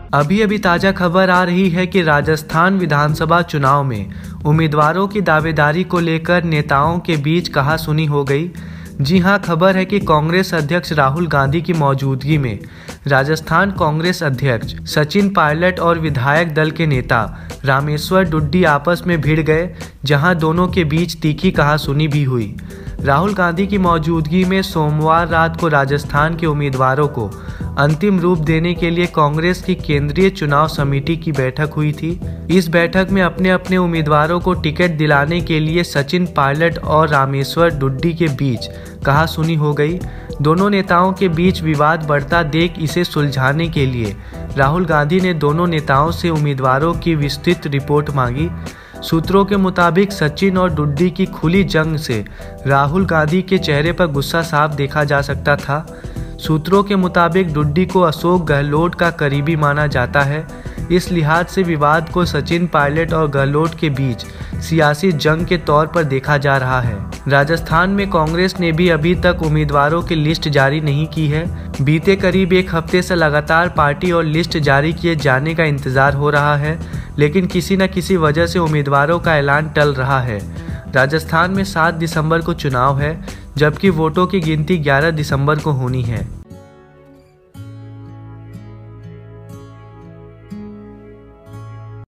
अभी अभी ताज़ा खबर आ रही है कि राजस्थान विधानसभा चुनाव में उम्मीदवारों की दावेदारी को लेकर नेताओं के बीच कहासुनी हो गई। जी हां, खबर है कि कांग्रेस अध्यक्ष राहुल गांधी की मौजूदगी में राजस्थान कांग्रेस अध्यक्ष सचिन पायलट और विधायक दल के नेता रामेश्वर डुड्डी आपस में भिड़ गए, जहां दोनों के बीच तीखी कहासुनी भी हुई। राहुल गांधी की मौजूदगी में सोमवार रात को राजस्थान के उम्मीदवारों को अंतिम रूप देने के लिए कांग्रेस की केंद्रीय चुनाव समिति की बैठक हुई थी। इस बैठक में अपने अपने उम्मीदवारों को टिकट दिलाने के लिए सचिन पायलट और रामेश्वर डुड्डी के बीच कहासुनी हो गई। दोनों नेताओं के बीच विवाद बढ़ता देख इसे सुलझाने के लिए राहुल गांधी ने दोनों नेताओं से उम्मीदवारों की विस्तृत रिपोर्ट मांगी। सूत्रों के मुताबिक सचिन और डुड्डी की खुली जंग से राहुल गांधी के चेहरे पर गुस्सा साफ देखा जा सकता था। सूत्रों के मुताबिक डुड्डी को अशोक गहलोत का करीबी माना जाता है। इस लिहाज से विवाद को सचिन पायलट और गहलोत के बीच सियासी जंग के तौर पर देखा जा रहा है। राजस्थान में कांग्रेस ने भी अभी तक उम्मीदवारों की लिस्ट जारी नहीं की है। बीते करीब एक हफ्ते से लगातार पार्टी और लिस्ट जारी किए जाने का इंतजार हो रहा है, लेकिन किसी न किसी वजह से उम्मीदवारों का ऐलान टल रहा है। राजस्थान में 7 दिसंबर को चुनाव है, जबकि वोटों की गिनती 11 दिसंबर को होनी है।